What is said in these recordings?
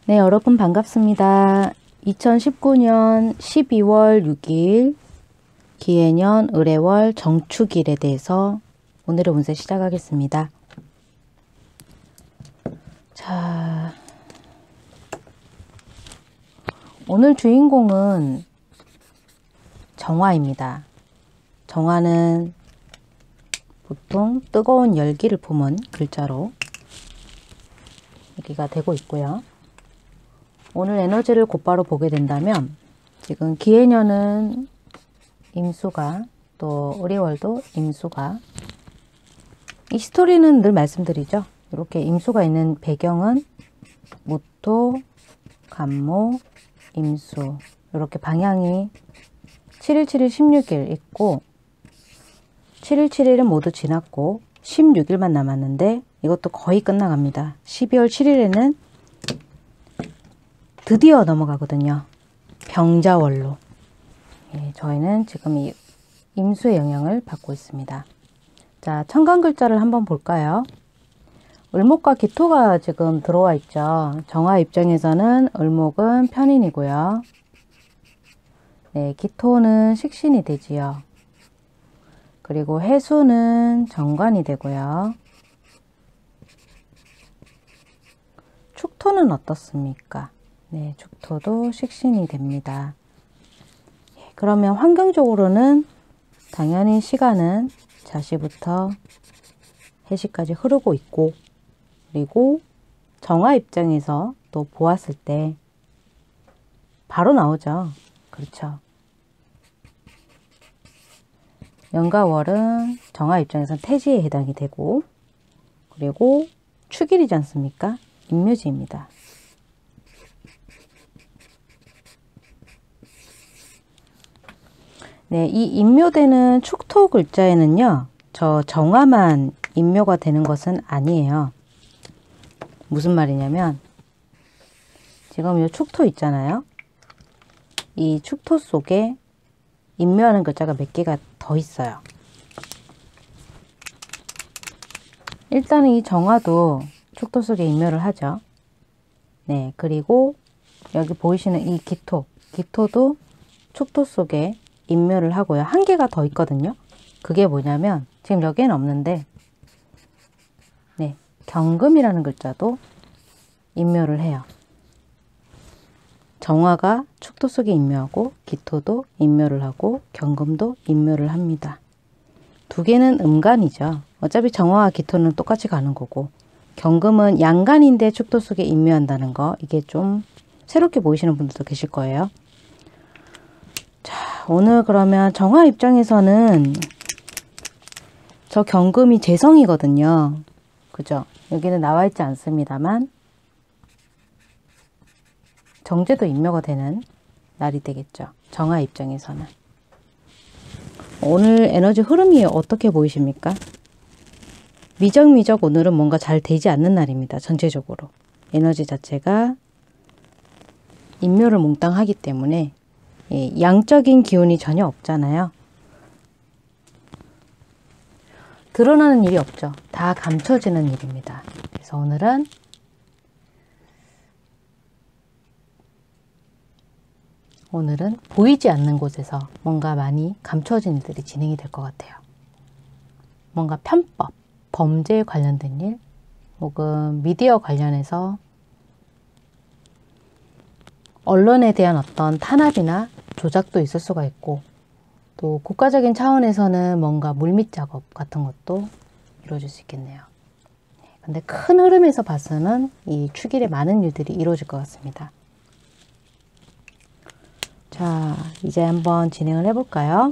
네, 여러분 반갑습니다. 2019년 12월 6일 기해년 을해월 정축일에 대해서 오늘의 운세 시작하겠습니다. 자, 오늘 주인공은 정화입니다. 정화는 보통 뜨거운 열기를 품은 글자로 여기가 되고 있고요. 오늘 에너지를 곧바로 보게 된다면 지금 기해년은 임수가 또 을해월도 임수가 이 스토리는 늘 말씀드리죠. 이렇게 임수가 있는 배경은 무토, 간목, 임수 이렇게 방향이 7일, 7일, 16일 있고 7일, 7일은 모두 지났고 16일만 남았는데 이것도 거의 끝나갑니다. 12월 7일에는 드디어 넘어가거든요. 병자월로. 예, 저희는 지금 이 임수의 영향을 받고 있습니다. 자, 천간 글자를 한번 볼까요? 을목과 기토가 지금 들어와 있죠. 정화 입장에서는 을목은 편인이고요. 네, 기토는 식신이 되지요. 그리고 해수는 정관이 되고요. 축토는 어떻습니까? 네, 축토도 식신이 됩니다. 그러면 환경적으로는 당연히 시간은 자시부터 해시까지 흐르고 있고, 그리고 정화 입장에서 또 보았을 때 바로 나오죠. 그렇죠. 연과 월은 정화 입장에서는 태지에 해당이 되고, 그리고 축일이지 않습니까? 임묘지입니다. 네, 이 임묘되는 축토 글자에는요, 저 정화만 임묘가 되는 것은 아니에요. 무슨 말이냐면, 지금 이 축토 있잖아요. 이 축토 속에 임묘하는 글자가 몇 개가 더 있어요. 일단은 이 정화도 축토 속에 임묘를 하죠. 네, 그리고 여기 보이시는 이 기토도 축토 속에 임묘를 하고요. 한 개가 더 있거든요. 그게 뭐냐면 지금 여기에는 없는데 네, 경금이라는 글자도 임묘를 해요. 정화가 축토 속에 임묘하고 기토도 임묘를 하고 경금도 임묘를 합니다. 두 개는 음간이죠. 어차피 정화와 기토는 똑같이 가는 거고 경금은 양간인데 축토 속에 임묘한다는 거 이게 좀 새롭게 보이시는 분들도 계실 거예요. 자, 오늘 그러면 정화 입장에서는 저 경금이 재성이거든요. 그죠? 여기는 나와 있지 않습니다만 정제도 임묘가 되는 날이 되겠죠. 정화 입장에서는. 오늘 에너지 흐름이 어떻게 보이십니까? 미적미적 오늘은 뭔가 잘 되지 않는 날입니다. 전체적으로. 에너지 자체가 임묘를 몽땅 하기 때문에 예, 양적인 기운이 전혀 없잖아요. 드러나는 일이 없죠. 다 감춰지는 일입니다. 그래서 오늘은 보이지 않는 곳에서 뭔가 많이 감춰진 일들이 진행이 될 것 같아요. 뭔가 편법, 범죄에 관련된 일, 혹은 미디어 관련해서 언론에 대한 어떤 탄압이나 조작도 있을 수가 있고 또 국가적인 차원에서는 뭔가 물밑 작업 같은 것도 이루어질 수 있겠네요. 근데 큰 흐름에서 봐서는 이 축일에 많은 일들이 이루어질 것 같습니다. 자, 이제 한번 진행을 해볼까요?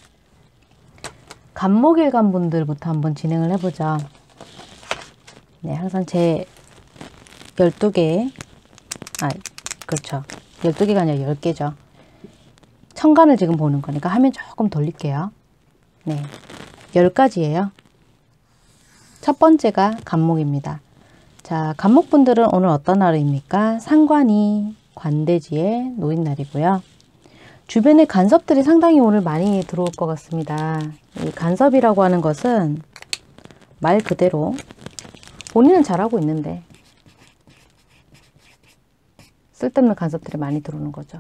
간목일간 분들부터 한번 진행을 해보죠. 네, 항상 제 12개, 그렇죠. 12개가 아니라 10개죠. 천간을 지금 보는 거니까 화면 조금 돌릴게요. 네, 10가지예요. 첫 번째가 간목입니다. 자, 간목분들은 오늘 어떤 하루입니까? 상관이 관대지에 놓인 날이고요. 주변에 간섭들이 상당히 오늘 많이 들어올 것 같습니다. 이 간섭이라고 하는 것은 말 그대로 본인은 잘하고 있는데 쓸데없는 간섭들이 많이 들어오는 거죠.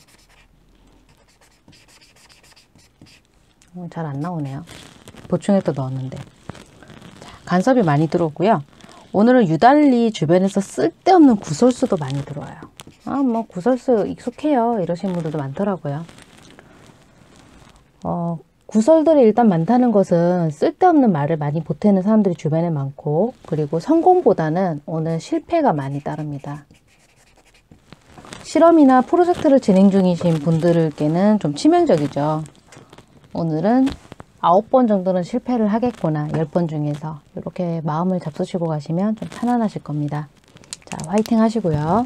잘 안 나오네요. 보충에 또 넣었는데. 자, 간섭이 많이 들어오고요. 오늘은 유달리 주변에서 쓸데없는 구설수도 많이 들어와요. 뭐 구설수 익숙해요. 이러신 분들도 많더라고요. 구설들이 일단 많다는 것은 쓸데없는 말을 많이 보태는 사람들이 주변에 많고, 그리고 성공보다는 오늘 실패가 많이 따릅니다. 실험이나 프로젝트를 진행 중이신 분들께는 좀 치명적이죠. 오늘은 9번 정도는 실패를 하겠구나. 10번 중에서 이렇게 마음을 잡수시고 가시면 좀 편안하실 겁니다. 자, 화이팅 하시고요.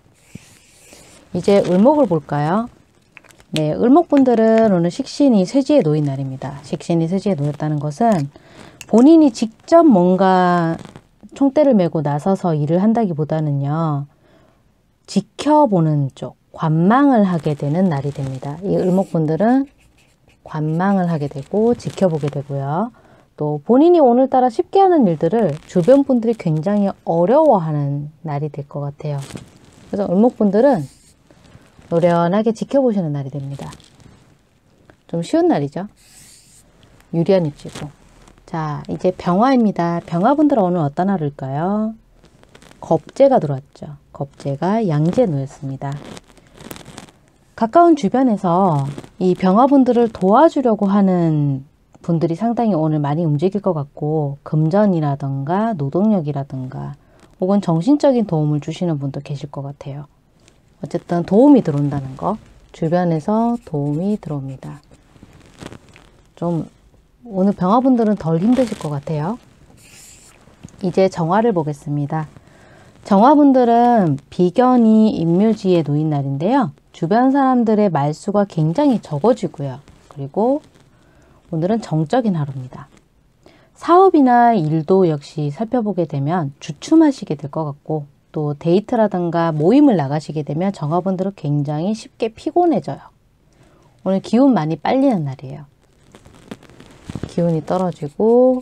이제 을목을 볼까요? 네, 을목분들은 오늘 식신이 쇠지에 놓인 날입니다. 식신이 쇠지에 놓였다는 것은 본인이 직접 뭔가 총대를 메고 나서서 일을 한다기보다는요, 지켜보는 쪽, 관망을 하게 되는 날이 됩니다. 이 을목분들은 관망을 하게 되고 지켜보게 되고요. 또 본인이 오늘따라 쉽게 하는 일들을 주변 분들이 굉장히 어려워하는 날이 될 것 같아요. 그래서 을목분들은 노련하게 지켜보시는 날이 됩니다. 좀 쉬운 날이죠. 유리한 입지고. 자, 이제 병화입니다. 병화분들은 오늘 어떤 하루일까요? 겁재가 들어왔죠. 겁재가 양지에 놓였습니다. 가까운 주변에서 이 병화분들을 도와주려고 하는 분들이 상당히 오늘 많이 움직일 것 같고, 금전이라든가 노동력이라든가 혹은 정신적인 도움을 주시는 분도 계실 것 같아요. 어쨌든 도움이 들어온다는 거, 주변에서 도움이 들어옵니다. 좀 오늘 병화분들은 덜 힘드실 것 같아요. 이제 정화를 보겠습니다. 정화분들은 비견이 임묘지에 놓인 날인데요. 주변 사람들의 말수가 굉장히 적어지고요. 그리고 오늘은 정적인 하루입니다. 사업이나 일도 역시 살펴보게 되면 주춤하시게 될 것 같고, 또 데이트라든가 모임을 나가시게 되면 정화분들은 굉장히 쉽게 피곤해져요. 오늘 기운 많이 빨리는 날이에요. 기운이 떨어지고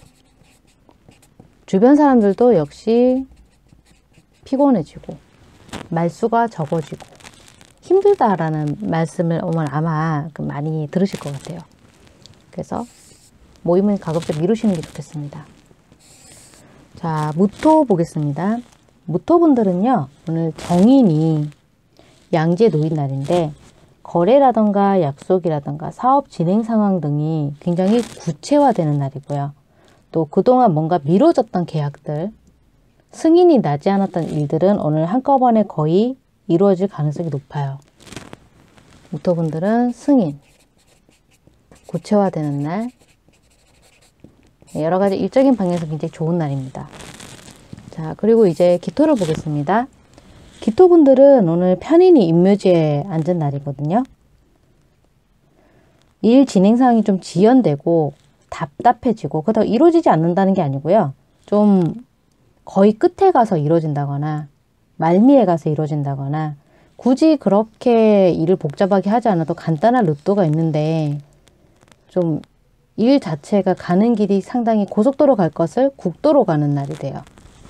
주변 사람들도 역시 피곤해지고 말수가 적어지고 힘들다라는 말씀을 오늘 아마 많이 들으실 것 같아요. 그래서 모임은 가급적 미루시는 게 좋겠습니다. 자, 무토 보겠습니다. 무토분들은요, 오늘 정인이 양지에 놓인 날인데 거래라던가 약속이라던가 사업 진행 상황 등이 굉장히 구체화되는 날이고요. 또 그동안 뭔가 미뤄졌던 계약들, 승인이 나지 않았던 일들은 오늘 한꺼번에 거의 이루어질 가능성이 높아요. 무토분들은 승인, 구체화되는 날, 여러 가지 일적인 방향에서 굉장히 좋은 날입니다. 자, 그리고 이제 기토를 보겠습니다. 기토분들은 오늘 편인이 임묘지에 앉은 날이거든요. 일 진행 상황이 좀 지연되고 답답해지고, 그렇다고 이루어지지 않는다는 게 아니고요. 좀 거의 끝에 가서 이루어진다거나 말미에 가서 이루어진다거나, 굳이 그렇게 일을 복잡하게 하지 않아도 간단한 루트가 있는데 좀 일 자체가 가는 길이 상당히 고속도로 갈 것을 국도로 가는 날이 돼요.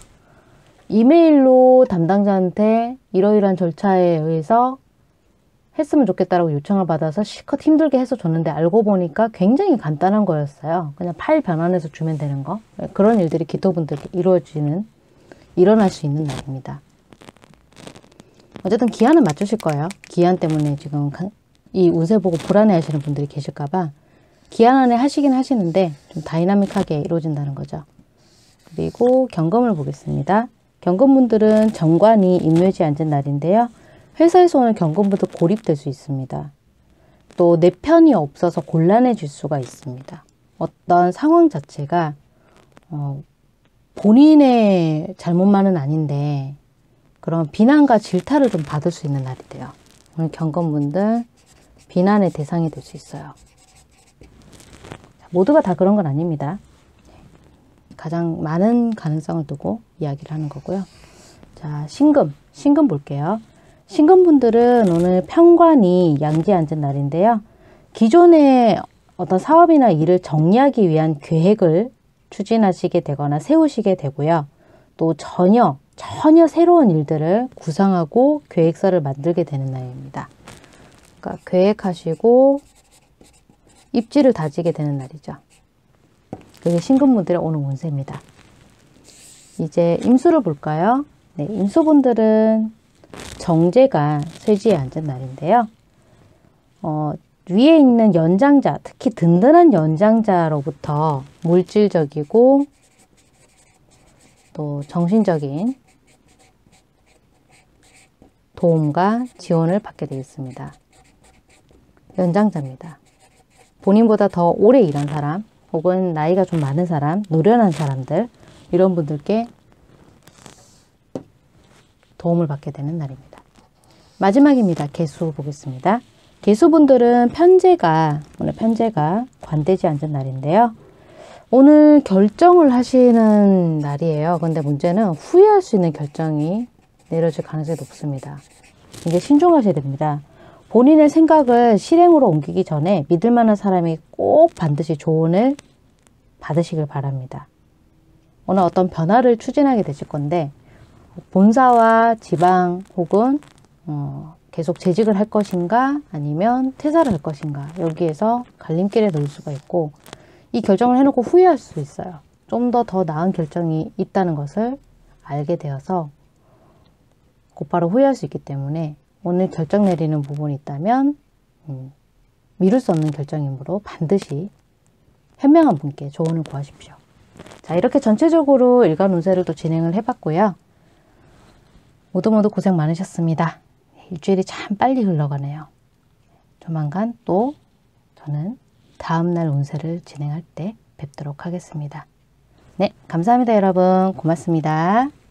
이메일로 담당자한테 이러이러한 절차에 의해서 했으면 좋겠다라고 요청을 받아서 실컷 힘들게 해서 줬는데 알고 보니까 굉장히 간단한 거였어요. 그냥 파일 변환해서 주면 되는 거. 그런 일들이 기토분들께 일어날 수 있는 날입니다. 어쨌든 기한은 맞추실 거예요. 기한 때문에 지금 이 운세 보고 불안해 하시는 분들이 계실까봐 기한 안에 하시긴 하시는데 좀 다이나믹하게 이루어진다는 거죠. 그리고 경금을 보겠습니다. 경금분들은 정관이 임묘지에 앉은 날인데요. 회사에서 오늘 경금분들 고립될 수 있습니다. 또 내 편이 없어서 곤란해질 수가 있습니다. 어떤 상황 자체가 본인의 잘못만은 아닌데 그런 비난과 질타를 좀 받을 수 있는 날이 돼요. 오늘 경금분들 비난의 대상이 될 수 있어요. 모두가 다 그런 건 아닙니다. 가장 많은 가능성을 두고 이야기를 하는 거고요. 자, 신금 볼게요. 신금분들은 오늘 편관이 양지에 앉은 날인데요. 기존의 어떤 사업이나 일을 정리하기 위한 계획을 추진하시게 되거나 세우시게 되고요. 또 전혀 전혀 새로운 일들을 구상하고 계획서를 만들게 되는 날입니다. 그러니까 계획하시고 입지를 다지게 되는 날이죠. 그게 신금분들의 오늘 운세입니다. 이제 임수를 볼까요? 네, 임수분들은 정제가 쇠지에 앉은 날인데요. 위에 있는 연장자, 특히 든든한 연장자로부터 물질적이고 또 정신적인 도움과 지원을 받게 되겠습니다. 연장자입니다. 본인보다 더 오래 일한 사람, 혹은 나이가 좀 많은 사람, 노련한 사람들, 이런 분들께 도움을 받게 되는 날입니다. 마지막입니다. 개수 보겠습니다. 개수분들은 오늘 편제가 관대지 앉은 날인데요. 오늘 결정을 하시는 날이에요. 근데 문제는 후회할 수 있는 결정이 내려질 가능성이 높습니다. 이제 신중하셔야 됩니다. 본인의 생각을 실행으로 옮기기 전에 믿을 만한 사람이 꼭 반드시 조언을 받으시길 바랍니다. 오늘 어떤 변화를 추진하게 되실 건데 본사와 지방 혹은 계속 재직을 할 것인가 아니면 퇴사를 할 것인가 여기에서 갈림길에 놓을 수가 있고 이 결정을 해놓고 후회할 수 있어요. 좀 더 나은 결정이 있다는 것을 알게 되어서 곧바로 후회할 수 있기 때문에 오늘 결정 내리는 부분이 있다면 미룰 수 없는 결정이므로 반드시 현명한 분께 조언을 구하십시오. 자, 이렇게 전체적으로 일간 운세를 또 진행을 해봤고요. 모두 고생 많으셨습니다. 일주일이 참 빨리 흘러가네요. 조만간 또 저는 다음날 운세를 진행할 때 뵙도록 하겠습니다. 네, 감사합니다 여러분. 고맙습니다.